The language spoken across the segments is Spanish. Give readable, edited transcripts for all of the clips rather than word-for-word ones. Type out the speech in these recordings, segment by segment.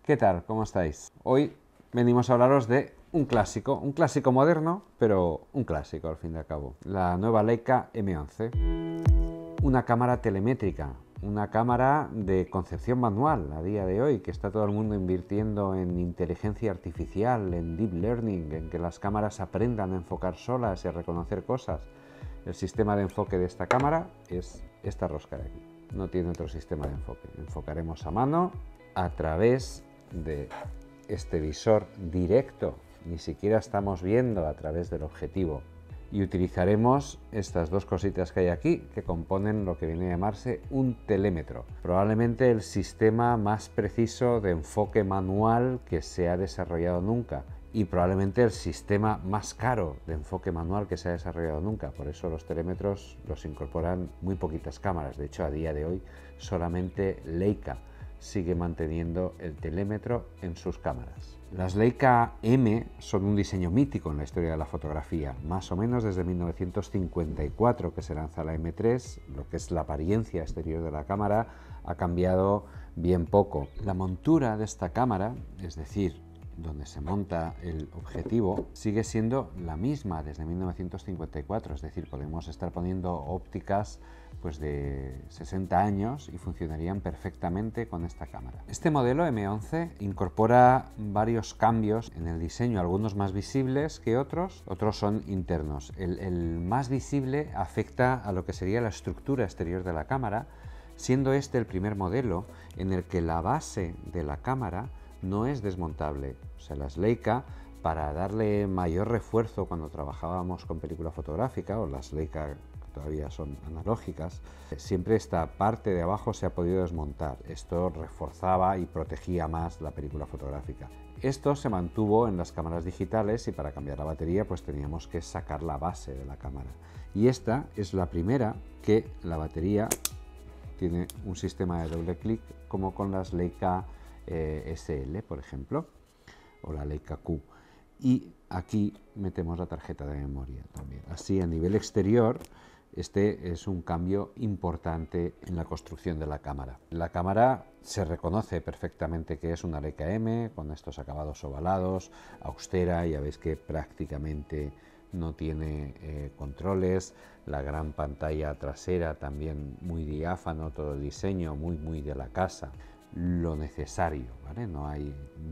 ¿Qué tal? ¿Cómo estáis? Hoy venimos a hablaros de un clásico moderno, pero un clásico al fin y al cabo. La nueva Leica M11. Una cámara telemétrica, una cámara de concepción manual a día de hoy, que está todo el mundo invirtiendo en inteligencia artificial, en deep learning, en que las cámaras aprendan a enfocar solas y a reconocer cosas. El sistema de enfoque de esta cámara es esta rosca de aquí. No tiene otro sistema de enfoque. Enfocaremos a mano a través de este visor directo. Ni siquiera estamos viendo a través del objetivo. Y utilizaremos estas dos cositas que hay aquí, que componen lo que viene a llamarse un telémetro. Probablemente el sistema más preciso de enfoque manual que se ha desarrollado nunca. Y probablemente el sistema más caro de enfoque manual que se ha desarrollado nunca. Por eso los telémetros los incorporan muy poquitas cámaras. De hecho, a día de hoy solamente Leica sigue manteniendo el telémetro en sus cámaras. Las Leica M son un diseño mítico en la historia de la fotografía, más o menos desde 1954 que se lanza la M3, lo que es la apariencia exterior de la cámara ha cambiado bien poco. La montura de esta cámara, es decir, donde se monta el objetivo, sigue siendo la misma desde 1954, es decir, podemos estar poniendo ópticas pues de 60 años y funcionarían perfectamente con esta cámara. Este modelo M11 incorpora varios cambios en el diseño, algunos más visibles que otros son internos. El más visible afecta a lo que sería la estructura exterior de la cámara, siendo este el primer modelo en el que la base de la cámara no es desmontable. O sea, las Leica, para darle mayor refuerzo cuando trabajábamos con película fotográfica, o las Leica que todavía son analógicas, siempre esta parte de abajo se ha podido desmontar. Esto reforzaba y protegía más la película fotográfica. Esto se mantuvo en las cámaras digitales y para cambiar la batería pues teníamos que sacar la base de la cámara. Y esta es la primera que la batería tiene un sistema de doble clic como con las Leica SL, por ejemplo, o la Leica Q. Y aquí metemos la tarjeta de memoria también. Así, a nivel exterior, este es un cambio importante en la construcción de la cámara. La cámara se reconoce perfectamente que es una Leica M, con estos acabados ovalados, austera, ya veis que prácticamente no tiene controles, la gran pantalla trasera también muy diáfano, todo el diseño muy de la casa. Lo necesario, ¿vale? No hay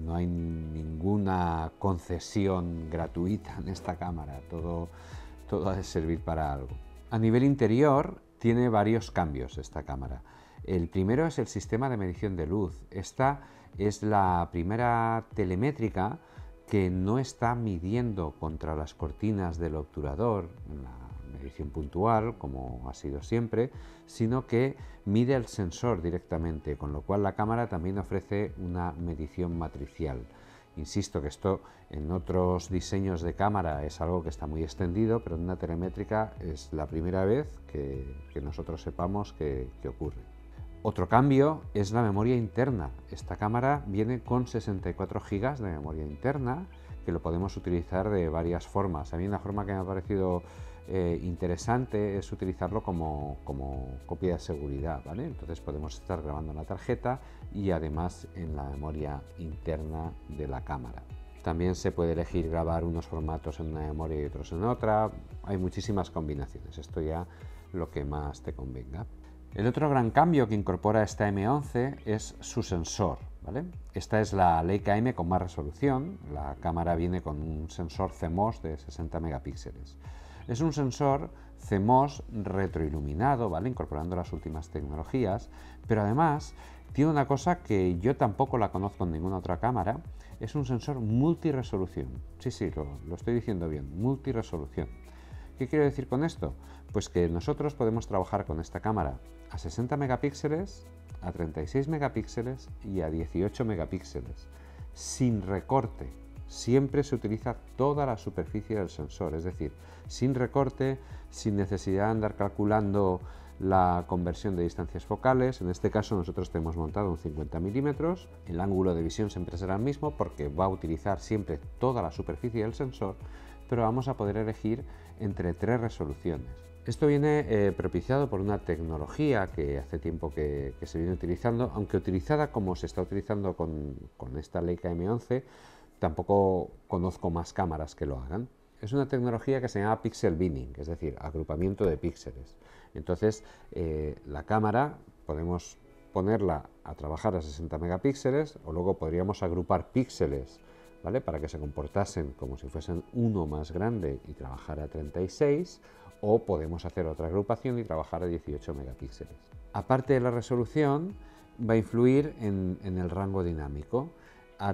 ninguna concesión gratuita en esta cámara, todo ha de servir para algo. A nivel interior tiene varios cambios esta cámara. El primero es el sistema de medición de luz. Esta es la primera telemétrica que no está midiendo contra las cortinas del obturador, la medición puntual, como ha sido siempre, sino que mide el sensor directamente, con lo cual la cámara también ofrece una medición matricial. Insisto que esto en otros diseños de cámara es algo que está muy extendido, pero en una telemétrica es la primera vez que nosotros sepamos que ocurre. Otro cambio es la memoria interna. Esta cámara viene con 64 GB de memoria interna, que lo podemos utilizar de varias formas. A mí una forma que me ha parecido interesante es utilizarlo como copia de seguridad, ¿vale? Entonces podemos estar grabando en la tarjeta y además en la memoria interna de la cámara. También se puede elegir grabar unos formatos en una memoria y otros en otra. Hay muchísimas combinaciones, esto ya lo que más te convenga. El otro gran cambio que incorpora esta M11 es su sensor, ¿vale? Esta es la Leica M con más resolución. La cámara viene con un sensor CMOS de 60 megapíxeles. Es un sensor CMOS retroiluminado, ¿vale? Incorporando las últimas tecnologías, pero además tiene una cosa que yo tampoco la conozco en ninguna otra cámara. Es un sensor multiresolución. Sí, lo estoy diciendo bien, multiresolución. ¿Qué quiero decir con esto? Pues que nosotros podemos trabajar con esta cámara a 60 megapíxeles, a 36 megapíxeles y a 18 megapíxeles, sin recorte. Siempre se utiliza toda la superficie del sensor, es decir, sin recorte, sin necesidad de andar calculando la conversión de distancias focales. En este caso nosotros tenemos montado un 50 milímetros, el ángulo de visión siempre será el mismo porque va a utilizar siempre toda la superficie del sensor, pero vamos a poder elegir entre tres resoluciones. Esto viene propiciado por una tecnología que hace tiempo que se viene utilizando, aunque utilizada como se está utilizando con esta Leica M11, tampoco conozco más cámaras que lo hagan. Es una tecnología que se llama pixel binning, es decir, agrupamiento de píxeles. Entonces, la cámara podemos ponerla a trabajar a 60 megapíxeles o luego podríamos agrupar píxeles, ¿vale?, para que se comportasen como si fuesen uno más grande y trabajar a 36, o podemos hacer otra agrupación y trabajar a 18 megapíxeles. Aparte de la resolución, va a influir en el rango dinámico. A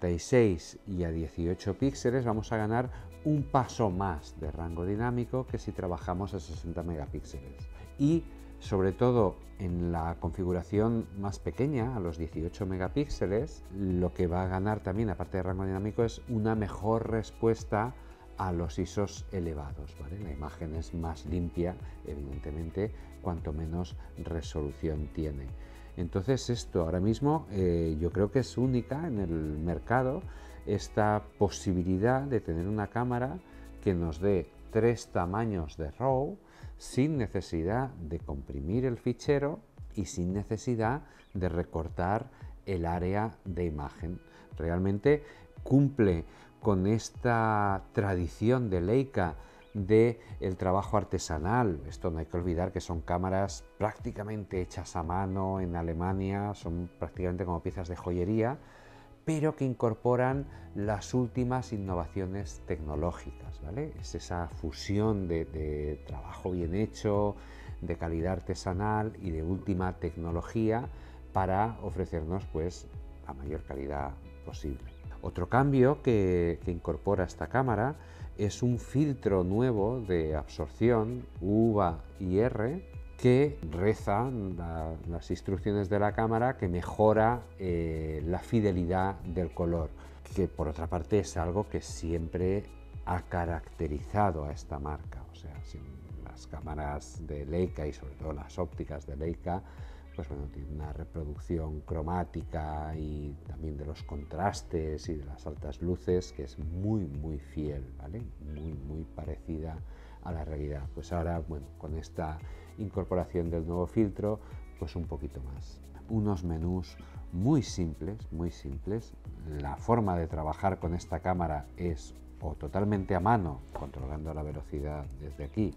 36 y a 18 píxeles vamos a ganar un paso más de rango dinámico que si trabajamos a 60 megapíxeles. Y sobre todo en la configuración más pequeña, a los 18 megapíxeles, lo que va a ganar también, aparte de rango dinámico, es una mejor respuesta a los ISOs elevados, ¿vale? La imagen es más limpia, evidentemente, cuanto menos resolución tiene. Entonces esto ahora mismo yo creo que es única en el mercado, esta posibilidad de tener una cámara que nos dé 3 tamaños de RAW sin necesidad de comprimir el fichero y sin necesidad de recortar el área de imagen. Realmente cumple con esta tradición de Leica de el trabajo artesanal. Esto no hay que olvidar que son cámaras prácticamente hechas a mano en Alemania, son prácticamente como piezas de joyería, pero que incorporan las últimas innovaciones tecnológicas, ¿vale? Es esa fusión de trabajo bien hecho, de calidad artesanal y de última tecnología para ofrecernos pues la mayor calidad posible. Otro cambio que incorpora esta cámara es un filtro nuevo de absorción UVA y R que reza las instrucciones de la cámara, que mejora la fidelidad del color, que por otra parte es algo que siempre ha caracterizado a esta marca. O sea, las cámaras de Leica y sobre todo las ópticas de Leica, pues bueno, tiene una reproducción cromática y también de los contrastes y de las altas luces que es muy fiel, ¿vale? Muy parecida a la realidad. Pues ahora, bueno, con esta incorporación del nuevo filtro, pues un poquito más. Unos menús muy simples. La forma de trabajar con esta cámara es o totalmente a mano, controlando la velocidad desde aquí,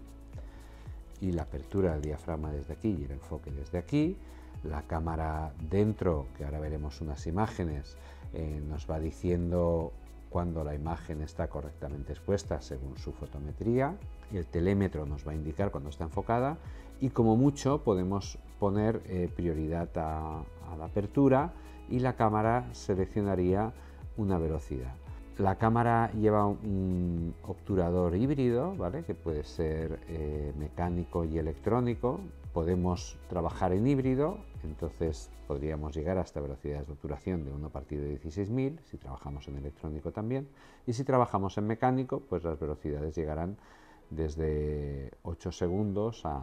y la apertura del diafragma desde aquí y el enfoque desde aquí. La cámara dentro, que ahora veremos unas imágenes, nos va diciendo cuando la imagen está correctamente expuesta según su fotometría, y el telémetro nos va a indicar cuando está enfocada, y como mucho podemos poner prioridad a la apertura y la cámara seleccionaría una velocidad. La cámara lleva un obturador híbrido, ¿vale?, que puede ser mecánico y electrónico. Podemos trabajar en híbrido, entonces podríamos llegar hasta velocidades de obturación de 1/16.000, si trabajamos en electrónico también. Y si trabajamos en mecánico, pues las velocidades llegarán desde 8 segundos a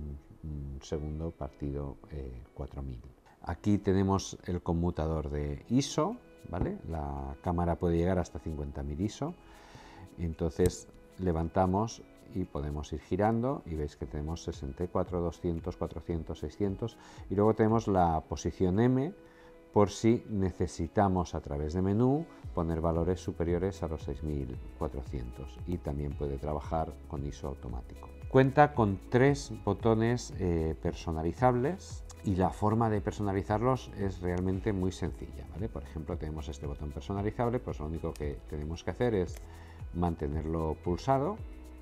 un segundo partido 4.000. Aquí tenemos el conmutador de ISO, ¿vale? La cámara puede llegar hasta 50.000 ISO, entonces levantamos y podemos ir girando y veis que tenemos 64, 200, 400, 600, y luego tenemos la posición M por si necesitamos a través de menú poner valores superiores a los 6400, y también puede trabajar con ISO automático. Cuenta con 3 botones personalizables, y la forma de personalizarlos es realmente muy sencilla, ¿vale? Por ejemplo, tenemos este botón personalizable, pues lo único que tenemos que hacer es mantenerlo pulsado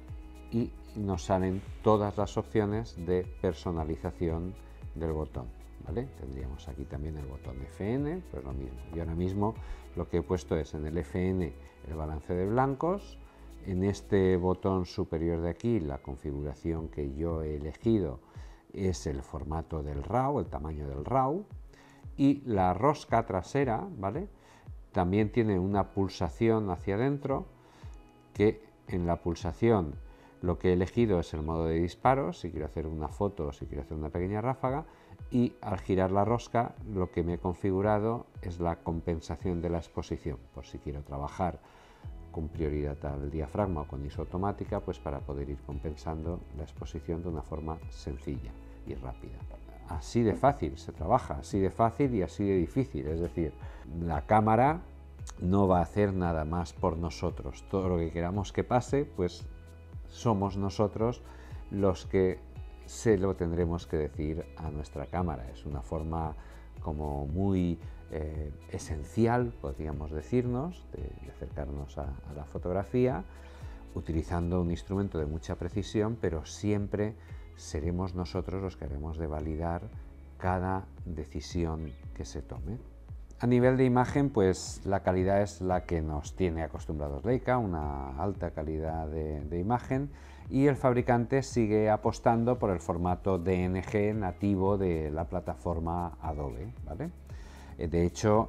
y nos salen todas las opciones de personalización del botón, ¿vale? Tendríamos aquí también el botón FN, pues lo mismo. Y ahora mismo lo que he puesto es en el FN el balance de blancos, en este botón superior de aquí la configuración que yo he elegido es el formato del RAW, el tamaño del RAW, y la rosca trasera, ¿vale?, también tiene una pulsación hacia adentro, que en la pulsación lo que he elegido es el modo de disparo, si quiero hacer una foto o si quiero hacer una pequeña ráfaga, y al girar la rosca lo que me he configurado es la compensación de la exposición, por si quiero trabajar con prioridad al diafragma o con ISO automática, pues para poder ir compensando la exposición de una forma sencilla y rápida. Así de fácil se trabaja, así de fácil y así de difícil, es decir, la cámara no va a hacer nada más por nosotros. Todo lo que queramos que pase, pues somos nosotros los que se lo tendremos que decir a nuestra cámara. Es una forma como muy esencial, podríamos decirnos, de acercarnos a la fotografía, utilizando un instrumento de mucha precisión, pero siempre seremos nosotros los que haremos de validar cada decisión que se tome. A nivel de imagen, pues la calidad es la que nos tiene acostumbrados Leica, una alta calidad de imagen, y el fabricante sigue apostando por el formato DNG nativo de la plataforma Adobe, ¿vale? De hecho,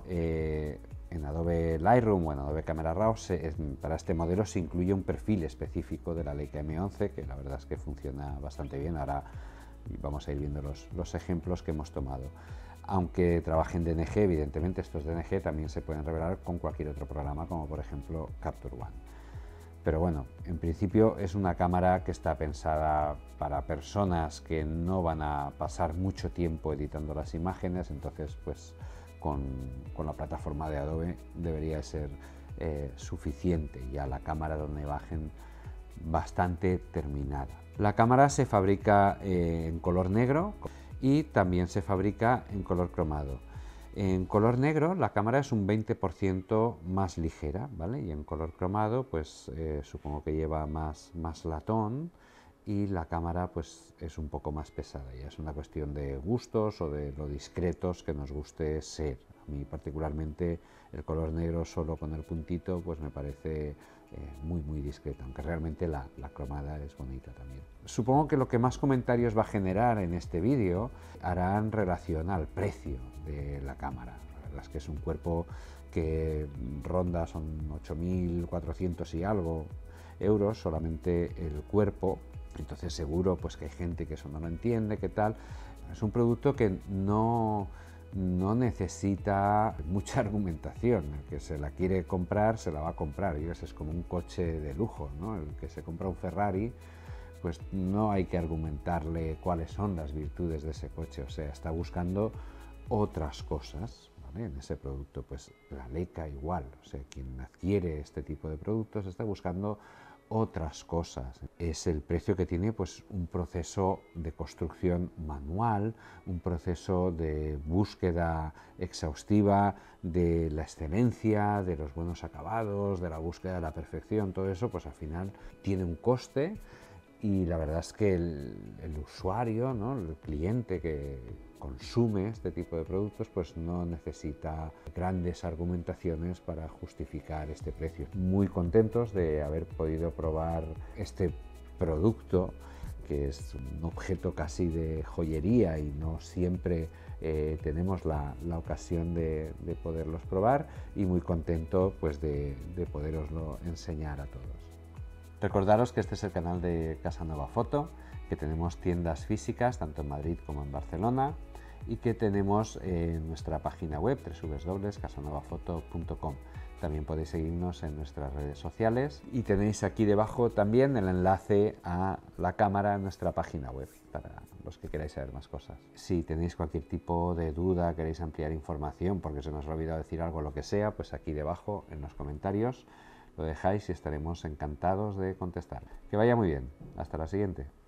en Adobe Lightroom o en Adobe Camera Raw para este modelo se incluye un perfil específico de la Leica M11 que la verdad es que funciona bastante bien. Ahora vamos a ir viendo los ejemplos que hemos tomado. Aunque trabaje en DNG, evidentemente estos DNG también se pueden revelar con cualquier otro programa, como por ejemplo Capture One. Pero bueno, en principio es una cámara que está pensada para personas que no van a pasar mucho tiempo editando las imágenes, entonces pues con la plataforma de Adobe debería ser suficiente ya la cámara de una imagen bastante terminada. La cámara se fabrica en color negro y también se fabrica en color cromado. En color negro la cámara es un 20% más ligera, ¿vale? Y en color cromado pues supongo que lleva más latón y la cámara pues es un poco más pesada. Ya es una cuestión de gustos o de lo discretos que nos guste ser. A mí particularmente el color negro solo con el puntito pues me parece muy discreta, aunque realmente la cromada es bonita también. Supongo que lo que más comentarios va a generar en este vídeo harán relación al precio de la cámara. La verdad es que es un cuerpo que ronda, son 8.400 y algo euros solamente el cuerpo, entonces seguro pues que hay gente que eso no lo entiende, qué tal. Es un producto que no necesita mucha argumentación. El que se la quiere comprar, se la va a comprar. Y es como un coche de lujo, ¿no? El que se compra un Ferrari, pues no hay que argumentarle cuáles son las virtudes de ese coche. O sea, está buscando otras cosas, ¿vale? En ese producto, pues la Leica igual. O sea, quien adquiere este tipo de productos está buscando otras cosas. Es el precio que tiene pues un proceso de construcción manual, un proceso de búsqueda exhaustiva de la excelencia, de los buenos acabados, de la búsqueda de la perfección. Todo eso pues al final tiene un coste y la verdad es que el usuario, ¿no? El cliente que consume este tipo de productos pues no necesita grandes argumentaciones para justificar este precio. Muy contentos de haber podido probar este producto, que es un objeto casi de joyería y no siempre tenemos la ocasión de poderlos probar, y muy contento pues de poderoslo enseñar a todos. Recordaros que este es el canal de Casanova Foto, que tenemos tiendas físicas tanto en Madrid como en Barcelona y que tenemos nuestra página web www.casanovafoto.com. También podéis seguirnos en nuestras redes sociales y tenéis aquí debajo también el enlace a la cámara en nuestra página web para los que queráis saber más cosas. Si tenéis cualquier tipo de duda, queréis ampliar información porque se nos ha olvidado decir algo, lo que sea, pues aquí debajo en los comentarios lo dejáis y estaremos encantados de contestar. Que vaya muy bien. Hasta la siguiente.